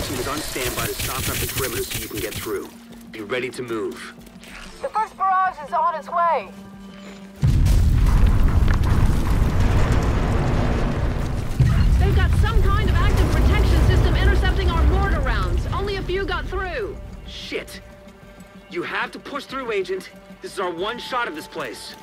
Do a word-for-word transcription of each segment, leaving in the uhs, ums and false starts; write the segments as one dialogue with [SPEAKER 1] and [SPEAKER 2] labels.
[SPEAKER 1] team is on standby to stop up the perimeter so you can get through. Be ready to move.
[SPEAKER 2] The first barrage is on its way.
[SPEAKER 3] They've got some kind of active protection system intercepting our mortar rounds. Only a few got through.
[SPEAKER 1] Shit. You have to push through, Agent. This is our one shot of this place.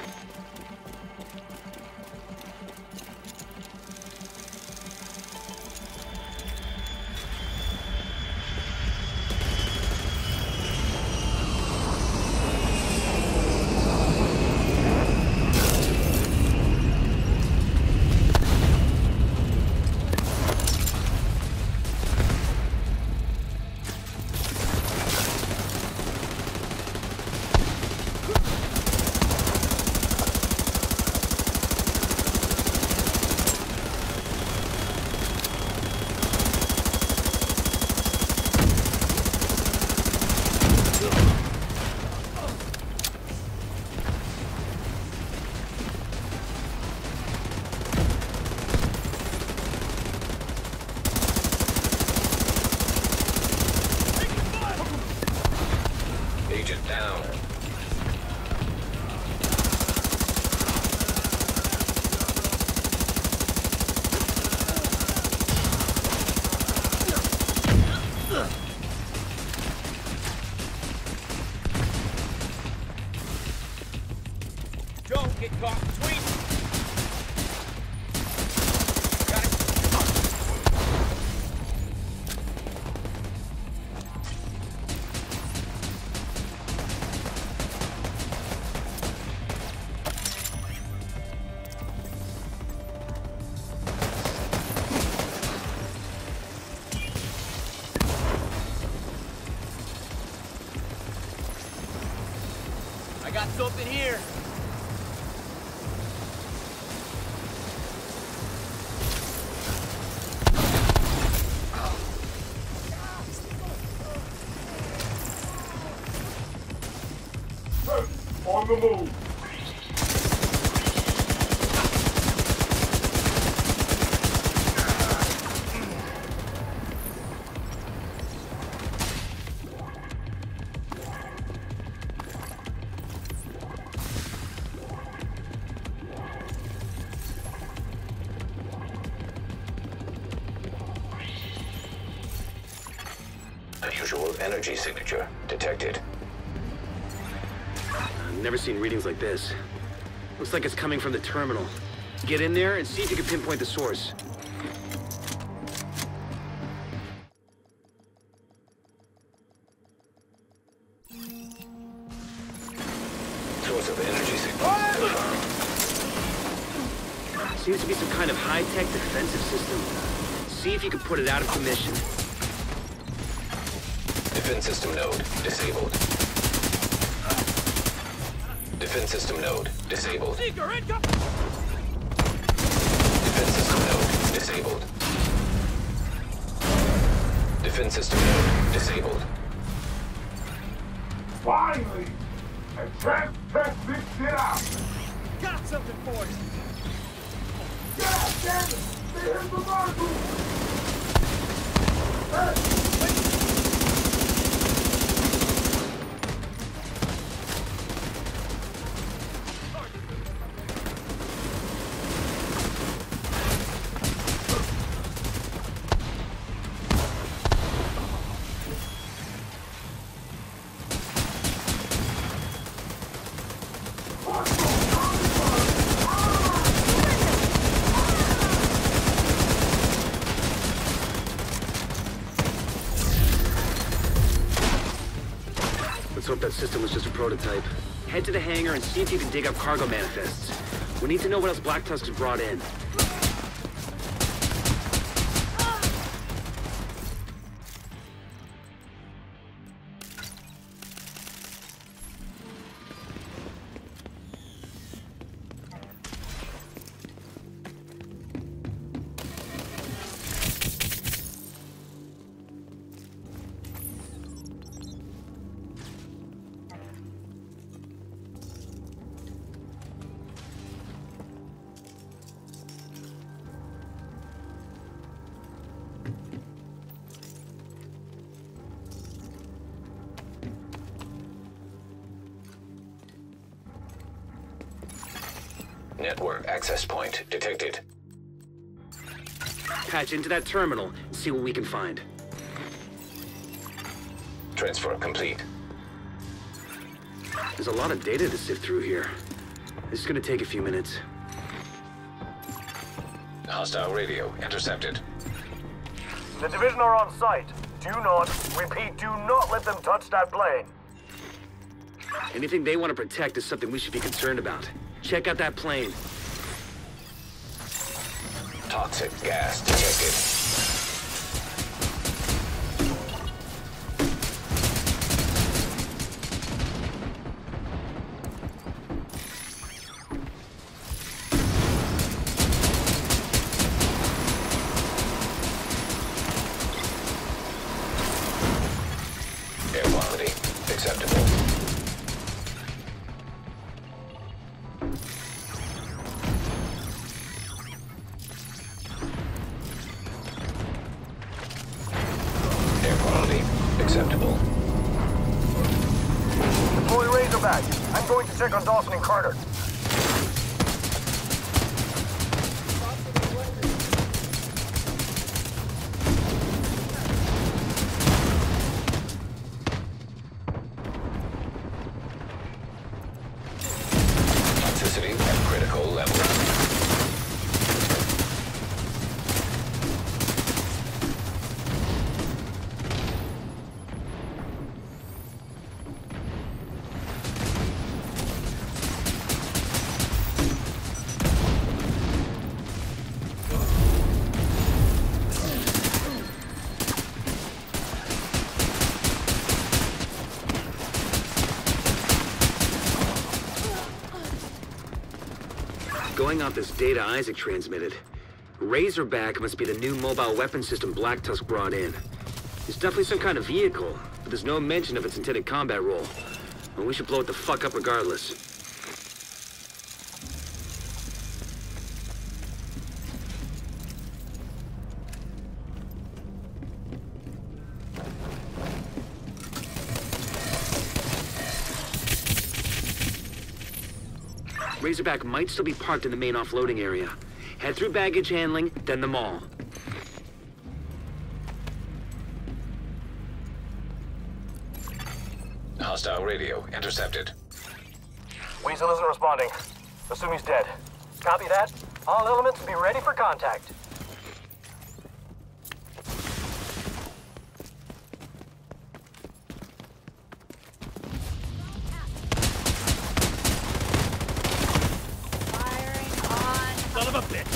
[SPEAKER 4] Don't get caught between. Got it. I got something here.
[SPEAKER 5] On the move.
[SPEAKER 6] Unusual energy signature detected.
[SPEAKER 1] I've never seen readings like this. Looks like it's coming from the terminal. Get in there and see if you can pinpoint the source.
[SPEAKER 6] Source of energy signal.
[SPEAKER 1] Seems to be some kind of high-tech defensive system. See if you can put it out of commission.
[SPEAKER 6] Defense system node disabled. Defense system node disabled. Defense system node disabled. Defense system node disabled.
[SPEAKER 5] Finally! And test test this shit out!
[SPEAKER 4] Got something for you.
[SPEAKER 5] God damn it! There's the marble! Hey!
[SPEAKER 1] Let's hope that system was just a prototype. Head to the hangar and see if you can dig up cargo manifests. We need to know what else Black Tusk has brought in.
[SPEAKER 6] network access point detected.
[SPEAKER 1] Patch into that terminal and see what we can find.
[SPEAKER 6] Transfer complete.
[SPEAKER 1] There's a lot of data to sift through here. This is gonna take a few minutes.
[SPEAKER 6] Hostile radio intercepted.
[SPEAKER 7] The division are on site. Do not, repeat, do not let them touch that plane.
[SPEAKER 1] Anything they want to protect is something we should be concerned about. Check out that plane.
[SPEAKER 6] Toxic gas detected. Air quality acceptable. Air quality acceptable.
[SPEAKER 7] Deploy Razorback. I'm going to check on Dawson and Carter.
[SPEAKER 6] Toxicity at critical levels.
[SPEAKER 1] Going off this data Isaac transmitted, Razorback must be the new mobile weapon system Black Tusk brought in. It's definitely some kind of vehicle, but there's no mention of its intended combat role. And we should blow it the fuck up regardless. Razorback might still be parked in the main offloading area. Head through baggage handling, then the mall.
[SPEAKER 6] Hostile radio intercepted.
[SPEAKER 7] Weasel isn't responding. Assume he's dead. Copy that. All elements be ready for contact.
[SPEAKER 4] Son of a bitch!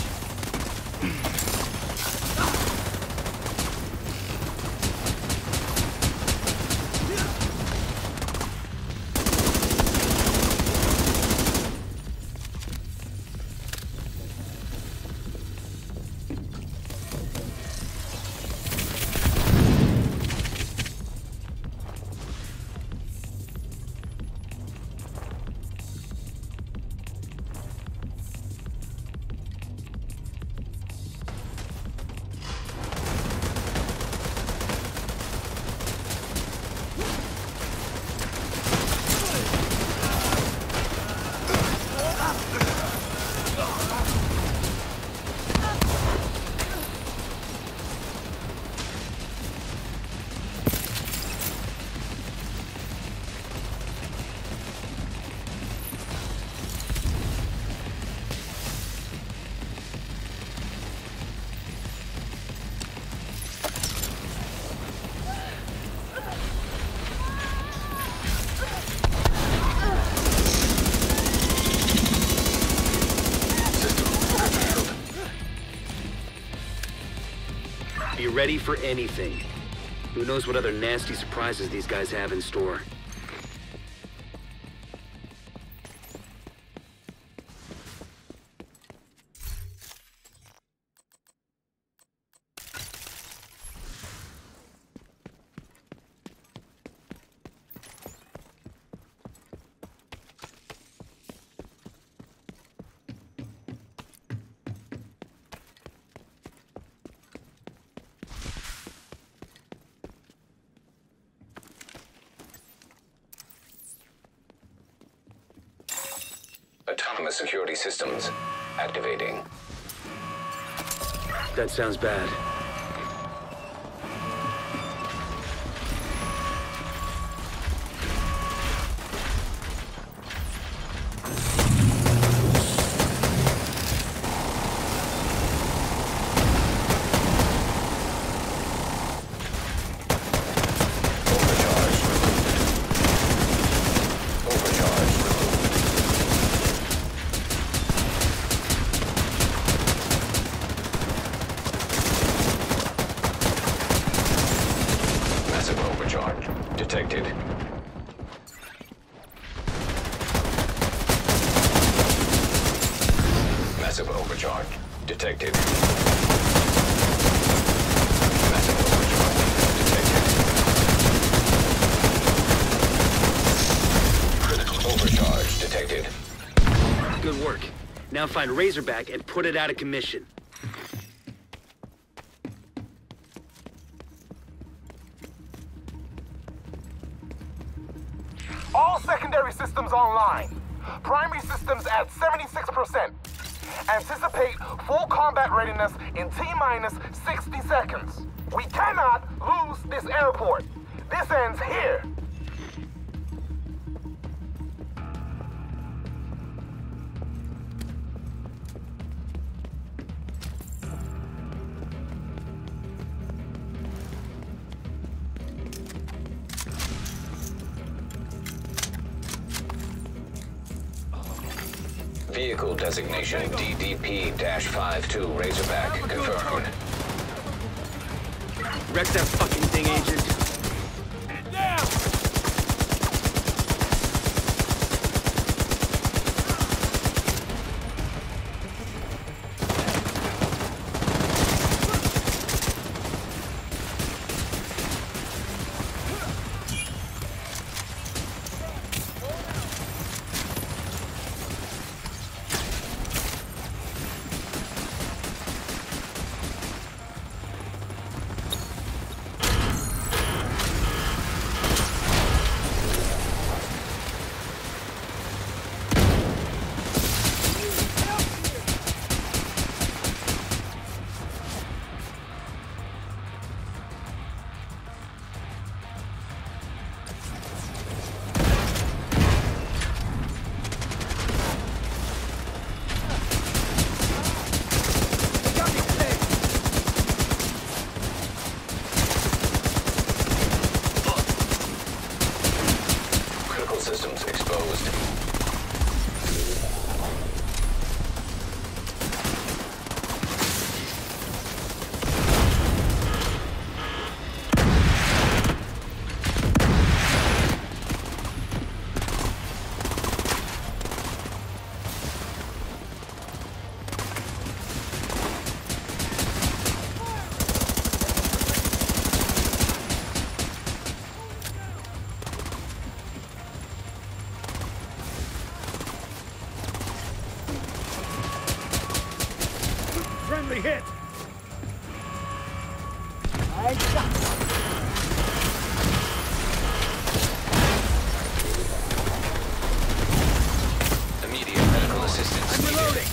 [SPEAKER 1] Be ready for anything. Who knows what other nasty surprises these guys have in store.
[SPEAKER 6] Autonomous security systems activating.
[SPEAKER 1] That sounds bad.
[SPEAKER 6] Detected. Massive overcharge detected. Massive overcharge detected. Critical overcharge detected.
[SPEAKER 1] Good work. Now find Razorback and put it out of commission.
[SPEAKER 5] All secondary systems online. Primary systems at seventy-six percent. Anticipate full combat readiness in T-minus sixty seconds. We cannot lose this airport. This ends here.
[SPEAKER 6] Vehicle designation D D P fifty-two Razorback confirmed.
[SPEAKER 1] Wreck that fucking thing, Agent.
[SPEAKER 6] Systems exposed.
[SPEAKER 4] Friendly hit!
[SPEAKER 2] I got
[SPEAKER 6] Immediate medical assistance
[SPEAKER 4] I'm
[SPEAKER 6] needed.
[SPEAKER 4] reloading!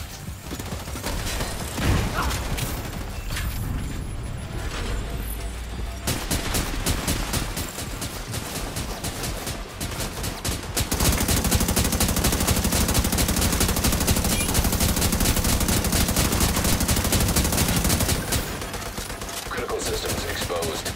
[SPEAKER 6] Systems exposed.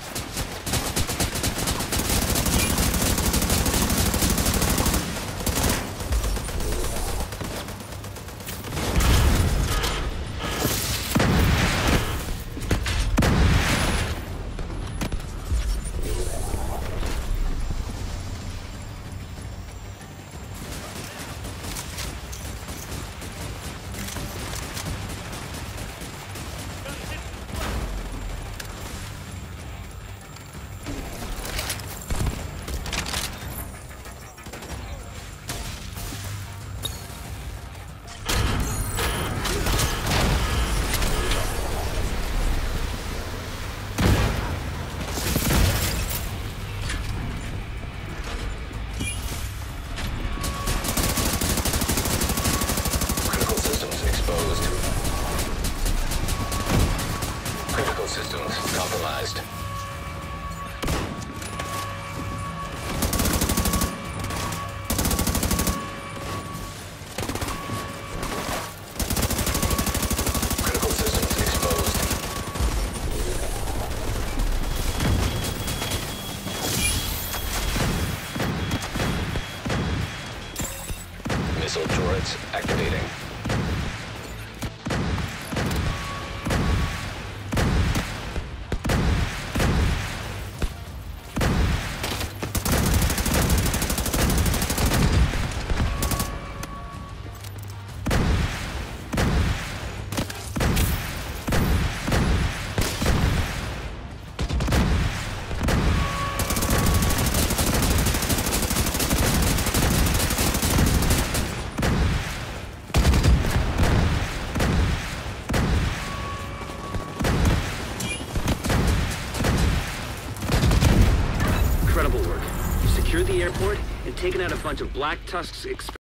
[SPEAKER 6] systems compromised. Critical systems exposed. Missile turrets activating.
[SPEAKER 1] Incredible work. You secured the airport and taken out a bunch of Black Tusk's exp-